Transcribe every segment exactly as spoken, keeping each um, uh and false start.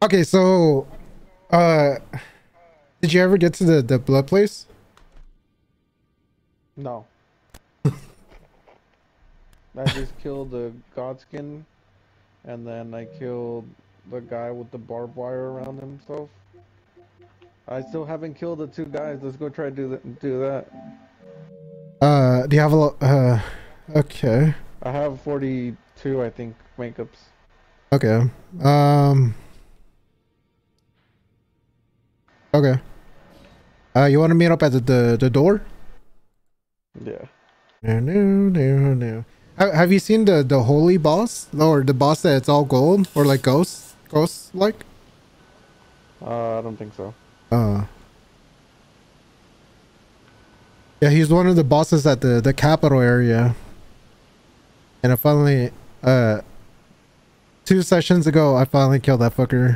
Okay, so uh did you ever get to the the blood place? No. I just killed the Godskin, and then I killed the guy with the barbed wire around himself. I still haven't killed the two guys. Let's go try to do that. Do that. Uh do you have a lo- uh okay. I have forty-two, I think, makeups. Okay. Um okay. Uh you want to meet up at the the, the door? Yeah. No, no, no, no. Have, have you seen the the holy boss or the boss that's all gold or like ghosts ghosts like? Uh, I don't think so. Uh yeah, he's one of the bosses at the the capital area. And I finally uh two sessions ago I finally killed that fucker.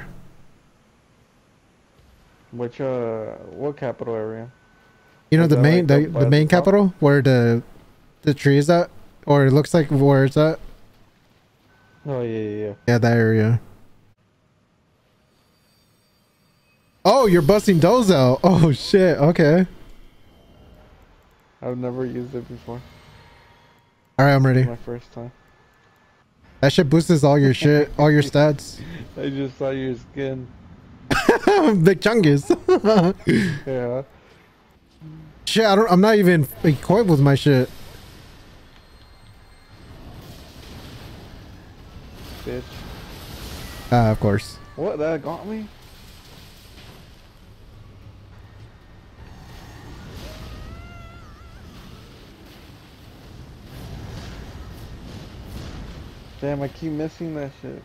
Which uh, what capital area? You know Was the that main like the, up the by the main top? capital where the the tree is at, or it looks like where it's at. Oh yeah, yeah, yeah. Yeah, that area. Oh, you're busting those out. Oh shit. Okay. I've never used it before. All right, I'm ready. My first time. That shit boosts all your shit, all your stats. I just saw your skin. Big chungus. Yeah. Shit, I don't. I'm not even equipped with my shit. Bitch. Ah, of course. What? That got me? Damn, I keep missing that shit.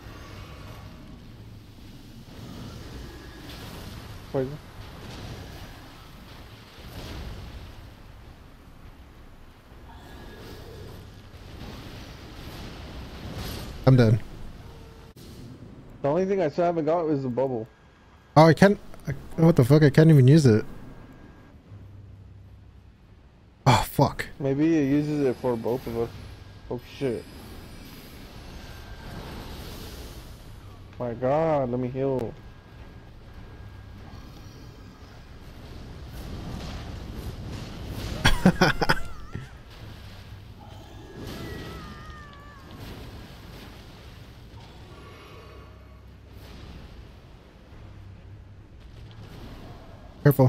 Poison. I'm done. The only thing I still haven't got is the bubble. Oh, I can't. I, what the fuck? I can't even use it. Oh fuck. Maybe it uses it for both of us. Oh shit. My god, let me heal. Careful.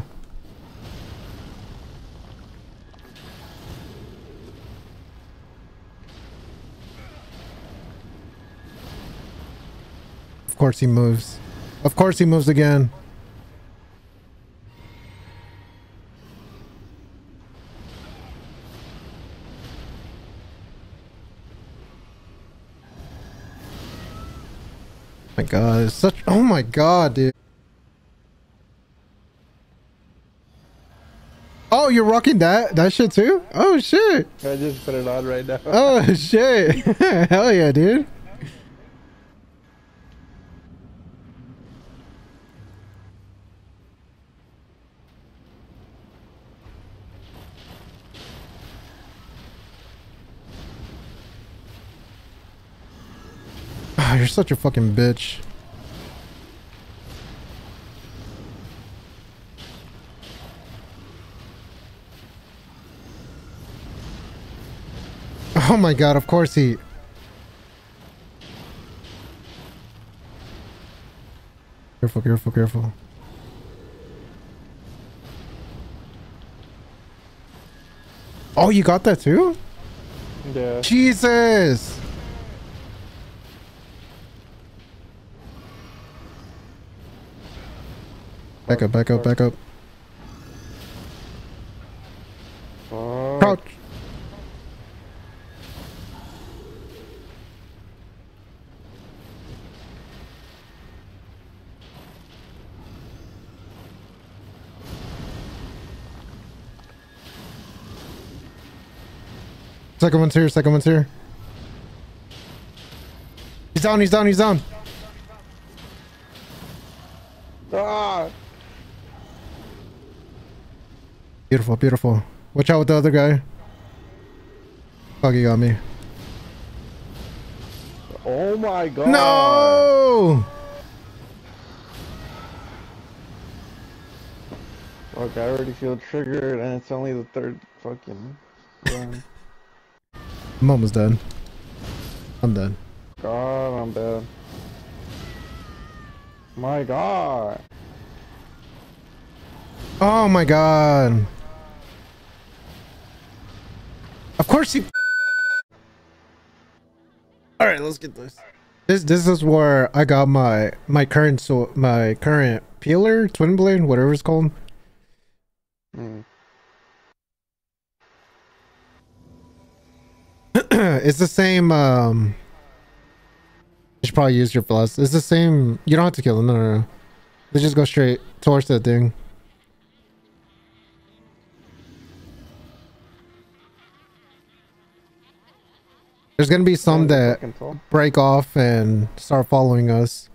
Of course he moves. Of course he moves again. My god, it's such. Oh my god, dude. Oh, you're rocking that that shit too? Oh shit. I just put it on right now. Oh shit. Hell yeah, dude. Oh, you're such a fucking bitch. Oh my god, of course he... Careful, careful, careful. Oh, you got that too? Yeah. Jesus! Back up, back up, back up. Fuck. Crouch! Second one's here, second one's here. He's down, he's down, he's down. Ah! Beautiful, beautiful. Watch out with the other guy. Fuck, he got me. Oh my god! No! Fuck, I already feel triggered, and it's only the third fucking run. I'm almost done. I'm done. God, I'm dead. My God. Oh my god. Of course he. All right, let's get this. This this is where I got my my current so my current peeler, twin blade, whatever it's called. Mm. It's the same. Um, you should probably use your plus. It's the same. You don't have to kill them. No, no, no. They just go straight towards that thing. There's gonna be some that break off and start following us.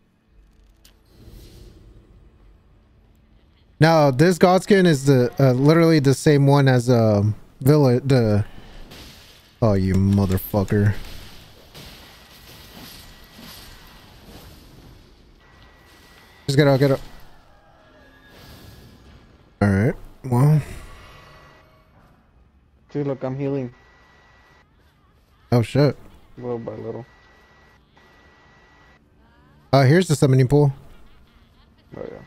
Now, this Godskin is the uh, literally the same one as um Villa. The oh, you motherfucker! Just get out, get out. All right. Well. See, look, I'm healing. Oh shit. Little by little. Uh, here's the summoning pool. Oh yeah.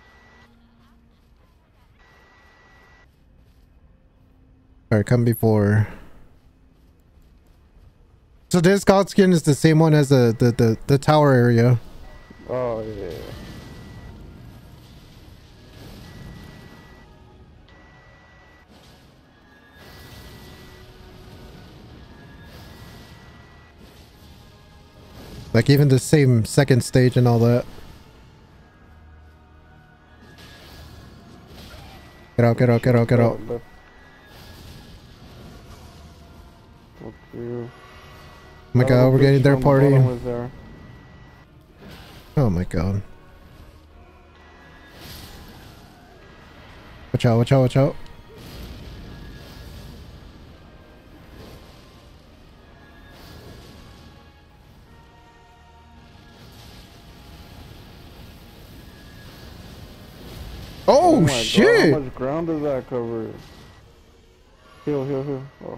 All right, come before. So this Godskin is the same one as the the the, the tower area. Oh yeah. Like even the same second stage and all that. Get out, get out, get out, get out. Fuck you. Oh my god, we're getting their party. There. Oh my god. Watch out, watch out, watch out. Oh, oh shit! God, how much ground does that cover? Heal, heal, heal. Oh.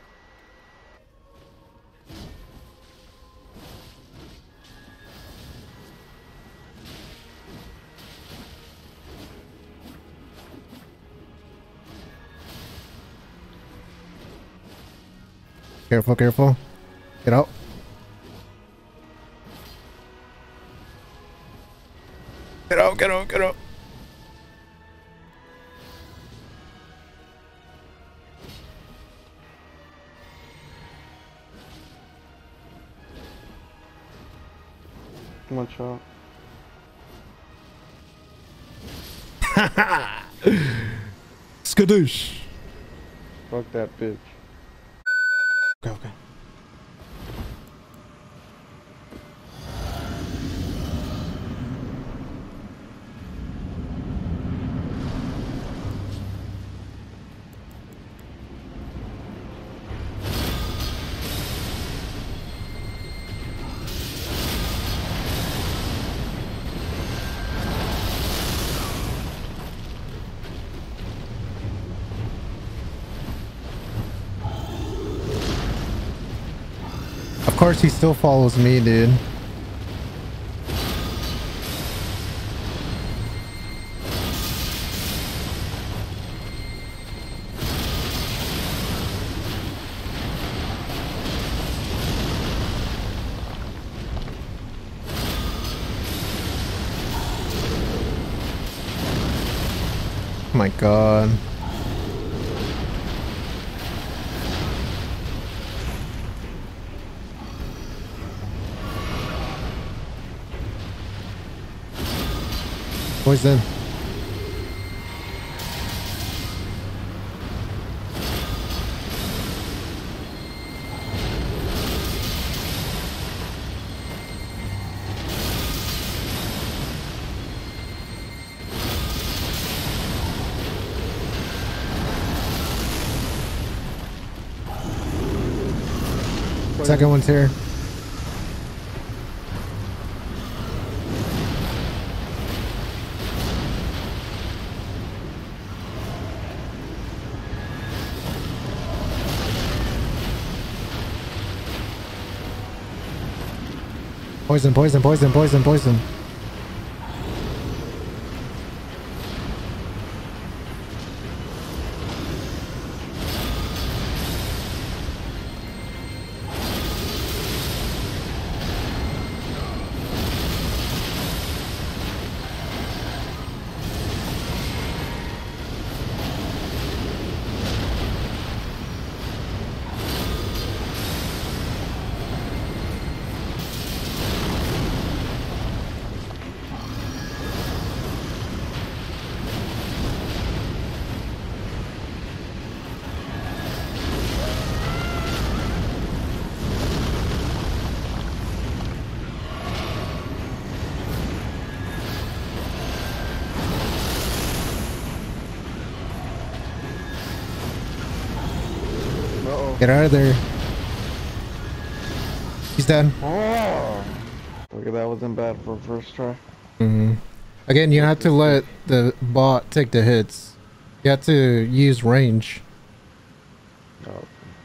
Careful, careful. Get out. Get out, get out, get out. One shot. Skadoosh. Fuck that bitch. Okay, okay. Of course he still follows me, dude. Oh my god. Poison. Second one's here. Poison, poison, poison, poison, poison. Uh-oh. Get out of there. He's dead. Oh. Okay, that wasn't bad for first try. Mm-hmm. Again, you have to let the bot take the hits. You have to use range. Oh.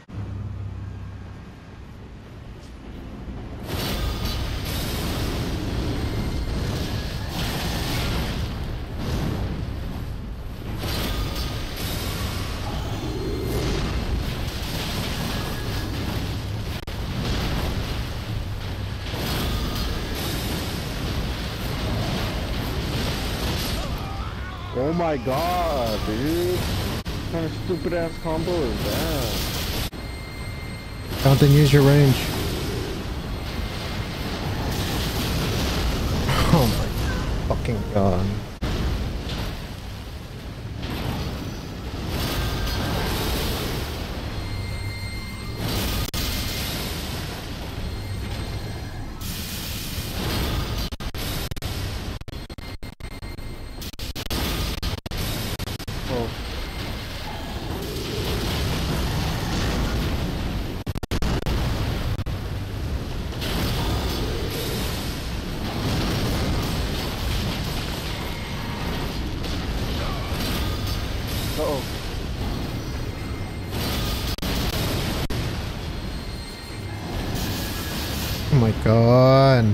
Oh my god, dude. What kind of stupid ass combo is that? Don't use your range. Oh my fucking god. Oh. Uh-oh. Oh my god.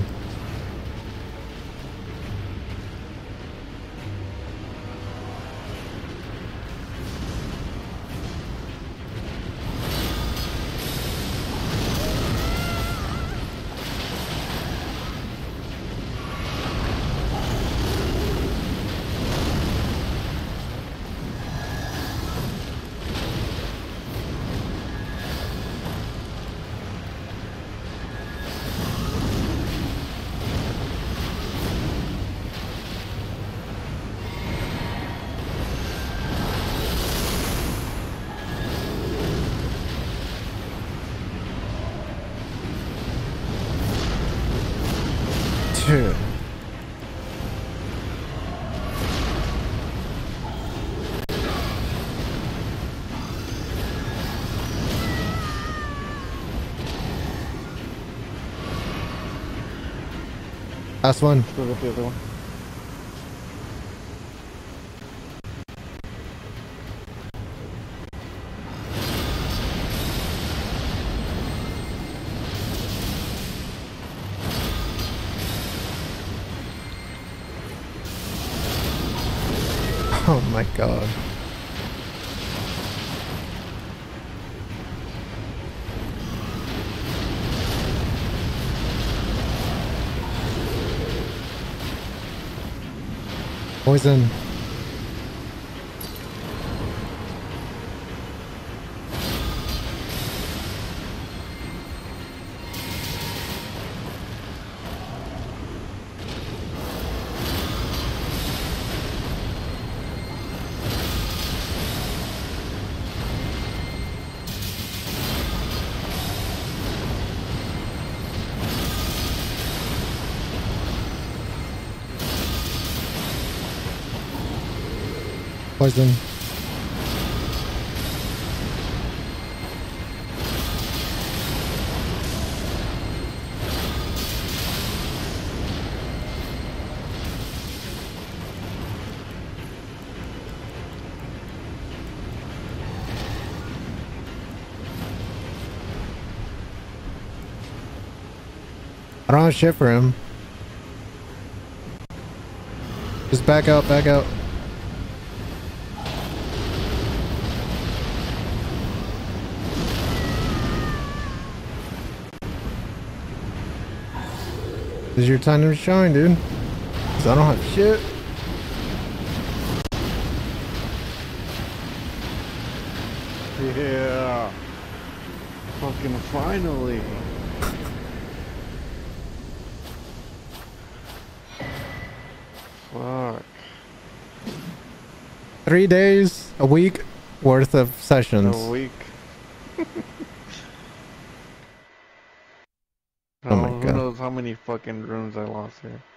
Two. Last one. Go get the other one. Oh my god. Poison. Poison. I don't have shit for him. Just back out, back out. This is your time to shine, dude. 'Cause I don't have shit. Yeah. Fucking finally. Fuck. Three days, a week worth of sessions. A week. Oh my Who God. knows how many fucking rooms I lost here.